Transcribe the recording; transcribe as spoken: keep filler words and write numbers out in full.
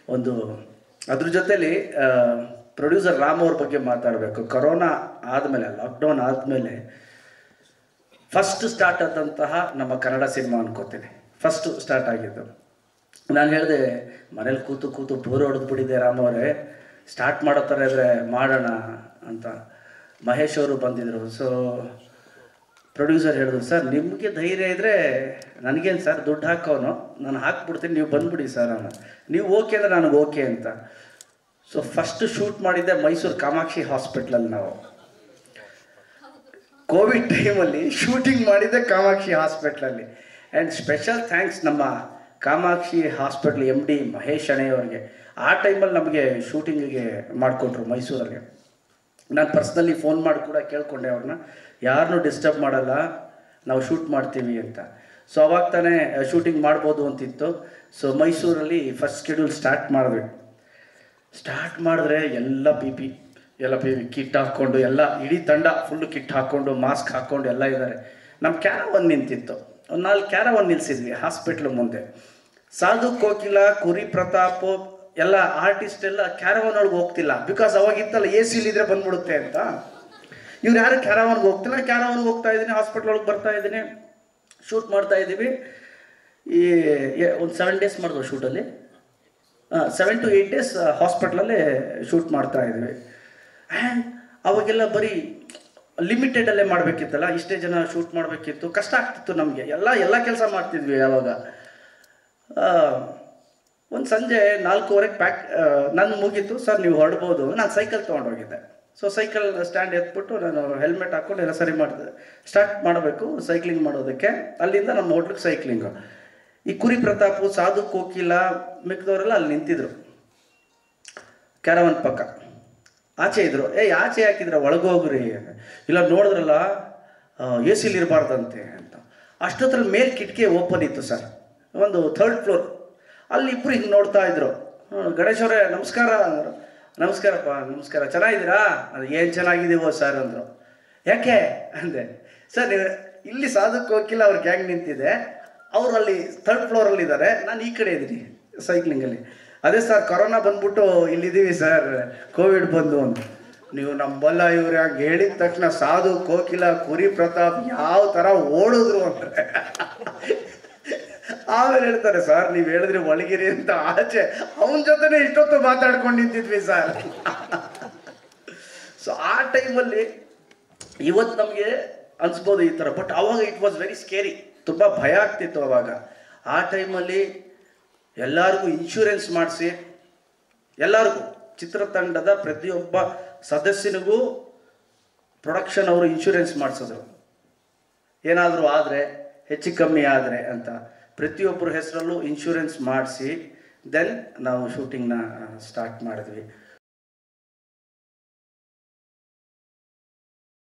ಒಂದು ಅದ್ರ ಜೊತೆಲಿ ಪ್ರೊಡ್ಯೂಸರ್ ರಾಮ್ ಅವ್ರ ಬಗ್ಗೆ ಮಾತಾಡಬೇಕು. ಕೊರೋನಾ ಆದಮೇಲೆ, ಲಾಕ್ಡೌನ್ ಆದಮೇಲೆ ಫಸ್ಟ್ ಸ್ಟಾರ್ಟ್ ಆದಂತಹ ನಮ್ಮ ಕನ್ನಡ ಸಿನಿಮಾ ಅನ್ಕೋತೀನಿ. ಫಸ್ಟು ಸ್ಟಾರ್ಟ್ ಆಗಿದ್ದು. ನಾನು ಹೇಳಿದೆ ಮನೇಲಿ ಕೂತು ಕೂತು ಬೋರ್ ಹೊಡೆದು ಬಿಟ್ಟಿದೆ ರಾಮ್ ಅವರೇ, ಸ್ಟಾರ್ಟ್ ಮಾಡೋ ಥರ ಇದ್ದರೆ ಮಾಡೋಣ ಅಂತ. ಮಹೇಶ್ ಅವರು ಬಂದಿದ್ದರು. ಸೊ ಪ್ರೊಡ್ಯೂಸರ್ ಹೇಳಿದ್ರು, ಸರ್ ನಿಮಗೆ ಧೈರ್ಯ ಇದ್ದರೆ ನನಗೇನು ಸರ್ ದುಡ್ಡು ಹಾಕೋನು, ನಾನು ಹಾಕ್ಬಿಡ್ತೀನಿ, ನೀವು ಬಂದುಬಿಡಿ ಸರ್ ಅನ್ನ. ನೀವು ಓಕೆ ಅಂದರೆ ನನಗೆ ಓಕೆ ಅಂತ. ಸೊ ಫಸ್ಟ್ ಶೂಟ್ ಮಾಡಿದ್ದೆ ಮೈಸೂರು ಕಾಮಾಕ್ಷಿ ಹಾಸ್ಪಿಟ್ಲಲ್ಲಿ. ನಾವು ಕೋವಿಡ್ ಟೈಮಲ್ಲಿ ಶೂಟಿಂಗ್ ಮಾಡಿದ್ದೆ ಕಾಮಾಕ್ಷಿ ಹಾಸ್ಪಿಟ್ಲಲ್ಲಿ. ಆ್ಯಂಡ್ ಸ್ಪೆಷಲ್ ಥ್ಯಾಂಕ್ಸ್ ನಮ್ಮ Kamakshi hospital M D Mahesh ಅಣೆಯವ್ರಿಗೆ. ಆ ಟೈಮಲ್ಲಿ ನಮಗೆ ಶೂಟಿಂಗಿಗೆ ಮಾಡಿಕೊಟ್ರು ಮೈಸೂರಲ್ಲಿ. ನಾನು ಪರ್ಸ್ನಲಿ ಫೋನ್ ಮಾಡಿ ಕೂಡ ಕೇಳಿಕೊಂಡೆ ಅವ್ರನ್ನ, ಯಾರನ್ನೂ ಡಿಸ್ಟರ್ಬ್ ಮಾಡಲ್ಲ, ನಾವು ಶೂಟ್ ಮಾಡ್ತೀವಿ ಅಂತ. ಸೊ ಅವಾಗ ತಾನೇ ಶೂಟಿಂಗ್ ಮಾಡ್ಬೋದು ಅಂತಿತ್ತು. ಸೊ ಮೈಸೂರಲ್ಲಿ ಫಸ್ಟ್ ಶೆಡ್ಯೂಲ್ ಸ್ಟಾರ್ಟ್ ಮಾಡಿದ್ವಿ. ಸ್ಟಾರ್ಟ್ ಮಾಡಿದ್ರೆ ಎಲ್ಲ ಪಿ ಪಿ ಎಲ್ಲ ಪಿ ಪಿ ಕಿಟ್ ಹಾಕ್ಕೊಂಡು, ಎಲ್ಲ ಇಡೀ ತಂಡ ಫುಲ್ಲು ಕಿಟ್ ಹಾಕ್ಕೊಂಡು, ಮಾಸ್ಕ್ ಹಾಕ್ಕೊಂಡು ಎಲ್ಲ ಇದ್ದಾರೆ. ನಮ್ಮ ಕ್ಯಾರವನ್ ನಿಂತಿತ್ತು, ಒಂದು ನಾಲ್ಕು ಕ್ಯಾರವನ್ ನಿಲ್ಲಿಸಿದ್ವಿ ಹಾಸ್ಪಿಟ್ಲ್ ಮುಂದೆ. ಸಾಧು ಕೋಕಿಲ, ಕುರಿ ಪ್ರತಾಪ್ ಎಲ್ಲ ಆರ್ಟಿಸ್ಟ್ ಎಲ್ಲ ಕ್ಯಾರವನ್ ಒಳಗೆ ಹೋಗ್ತಿಲ್ಲ. ಬಿಕಾಸ್ ಅವಾಗಿತ್ತಲ್ಲ ಎ ಸಿಲಿದ್ರೆ ಬಂದ್ಬಿಡುತ್ತೆ ಅಂತ. ಇವ್ರು ಯಾರು ಕ್ಯಾರವನ್ಗೆ ಹೋಗ್ತಿಲ್ಲ. ಕ್ಯಾರವನ್ಗೆ ಹೋಗ್ತಾ ಇದ್ದೀನಿ, ಹಾಸ್ಪಿಟ್ಲ್ ಒಳಗೆ ಬರ್ತಾ ಇದ್ದೀನಿ, ಶೂಟ್ ಮಾಡ್ತಾ ಇದ್ದೀವಿ. ಈ ಒಂದು ಸೆವೆನ್ ಡೇಸ್ ಮಾಡಿದ್ವು ಶೂಟಲ್ಲಿ. ಸೆವೆನ್ ಟು ಏಯ್ಟ್ ಡೇಸ್ ಹಾಸ್ಪಿಟ್ಲಲ್ಲೇ ಶೂಟ್ ಮಾಡ್ತಾ ಇದ್ವಿ. ಆ್ಯಂಡ್ ಅವಾಗೆಲ್ಲ ಬರೀ ಲಿಮಿಟೆಡಲ್ಲೇ ಮಾಡಬೇಕಿತ್ತಲ್ಲ, ಇಷ್ಟೇ ಜನ ಶೂಟ್ ಮಾಡಬೇಕಿತ್ತು, ಕಷ್ಟ ಆಗ್ತಿತ್ತು ನಮಗೆ. ಎಲ್ಲ ಎಲ್ಲ ಕೆಲಸ ಮಾಡ್ತಿದ್ವಿ ಯಾವಾಗ. ಒಂದು ಸಂಜೆ ನಾಲ್ಕೂವರೆಗೆ ಪ್ಯಾಕ್ ನನ್ನ ಮುಗೀತು, ಸರ್ ನೀವು ಹೊರಡ್ಬೋದು. ನಾನು ಸೈಕಲ್ ತೊಗೊಂಡೋಗಿದ್ದೆ. ಸೊ ಸೈಕಲ್ ಸ್ಟ್ಯಾಂಡ್ ಎತ್ಬಿಟ್ಟು ನಾನು ಹೆಲ್ಮೆಟ್ ಹಾಕ್ಕೊಂಡು ಎಲ್ಲ ಸರಿ ಮಾಡಿದೆ. ಸ್ಟಾರ್ಟ್ ಮಾಡಬೇಕು ಸೈಕ್ಲಿಂಗ್ ಮಾಡೋದಕ್ಕೆ. ಅಲ್ಲಿಂದ ನಮ್ಮ ಹೋಟ್ಲಿಗೆ ಸೈಕ್ಲಿಂಗು. ಈ ಕುರಿ ಪ್ರತಾಪು, ಸಾಧು ಕೋಕಿಲ ಮಿಕ್ದವರೆಲ್ಲ ಅಲ್ಲಿ ನಿಂತಿದ್ರು ಕ್ಯಾರವನ್ ಪಕ್ಕ. ಆಚೆ ಇದ್ರು. ಏ ಆಚೆ ಹಾಕಿದ್ರೆ ಒಳಗೋಗ್ರಿ. ಇಲ್ಲ ನೋಡಿದ್ರಲ್ಲ ಎ ಸಿಲಿ ಇರಬಾರ್ದಂತೆ ಅಂತ. ಅಷ್ಟೊತ್ತರಲ್ಲಿ ಮೇಲ್ ಕಿಟಕಿ ಓಪನ್ ಇತ್ತು ಸರ್, ಒಂದು ಥರ್ಡ್ ಫ್ಲೋರ್. ಅಲ್ಲಿ ಇಬ್ಬರು ಹಿಂಗೆ ನೋಡ್ತಾ ಇದ್ರು. ಗಣೇಶ್ ಅವರೇ ನಮಸ್ಕಾರ ಅಂದರು. ನಮಸ್ಕಾರಪ್ಪ, ನಮಸ್ಕಾರ, ಚೆನ್ನಾಗಿದ್ದೀರಾ? ಅದು ಏನು ಚೆನ್ನಾಗಿದ್ದೀವೋ ಸರ್ ಅಂದರು. ಯಾಕೆ ಅಂದೆ. ಸರ್ ಇಲ್ಲಿ ಸಾಧು ಕೋಕಿಲ ಅವ್ರ ಗ್ಯಾಂಗ್ ನಿಂತಿದೆ, ಅವರು ಅಲ್ಲಿ ಥರ್ಡ್ ಫ್ಲೋರಲ್ಲಿ ಇದ್ದಾರೆ, ನಾನು ಈ ಕಡೆ ಇದ್ದೀನಿ ಸೈಕ್ಲಿಂಗಲ್ಲಿ. ಅದೇ ಸರ್ ಕೊರೋನಾ ಬಂದ್ಬಿಟ್ಟು ಇಲ್ಲಿದ್ದೀವಿ ಸರ್, ಕೋವಿಡ್ ಬಂದು ಅಂತ. ನೀವು ನಂಬಲ್ಲ ಇವ್ರು ಹಂಗೆ ಹೇಳಿದ ತಕ್ಷಣ ಸಾಧು ಕೋಕಿಲ ಕುರಿ ಪ್ರತಾಪ್ ಯಾವ ಥರ ಓಡಿದ್ರು ಅಂದರೆ. ಆಮೇಲೆ ಹೇಳ್ತಾರೆ, ಸರ್ ನೀವು ಹೇಳಿದ್ರಿ ಒಳಗಿರಿ ಅಂತ. ಆಚೆ ಅವನ ಜೊತೆನೇ ಇಷ್ಟೊತ್ತು ಮಾತಾಡ್ಕೊಂಡು ನಿಂತಿದ್ವಿ ಸರ್. ಸೊ ಆ ಟೈಮಲ್ಲಿ ಇವತ್ತು ನಮಗೆ ಅನ್ಸ್ಬೋದು ಈ ಥರ, ಬಟ್ ಅವಾಗ ಇಟ್ ವಾಸ್ ವೆರಿ ಸ್ಕೇರಿ. ತುಂಬ ಭಯ ಆಗ್ತಿತ್ತು ಅವಾಗ. ಆ ಟೈಮಲ್ಲಿ ಎಲ್ಲರಿಗೂ ಇನ್ಶೂರೆನ್ಸ್ ಮಾಡಿಸಿ, ಎಲ್ಲರಿಗೂ ಚಿತ್ರತಂಡದ ಪ್ರತಿಯೊಬ್ಬ ಸದಸ್ಯನಿಗೂ ಪ್ರೊಡಕ್ಷನ್ ಅವರು ಇನ್ಶೂರೆನ್ಸ್ ಮಾಡಿಸಿದ್ರು. ಏನಾದರೂ ಆದರೆ, ಹೆಚ್ಚು ಕಮ್ಮಿ ಆದರೆ ಅಂತ ಪ್ರತಿಯೊಬ್ಬರ ಹೆಸರಲ್ಲೂ ಇನ್ಶೂರೆನ್ಸ್ ಮಾಡಿಸಿ ದೆನ್ ನಾವು ಶೂಟಿಂಗ್ನ ಸ್ಟಾರ್ಟ್ ಮಾಡಿದ್ವಿ.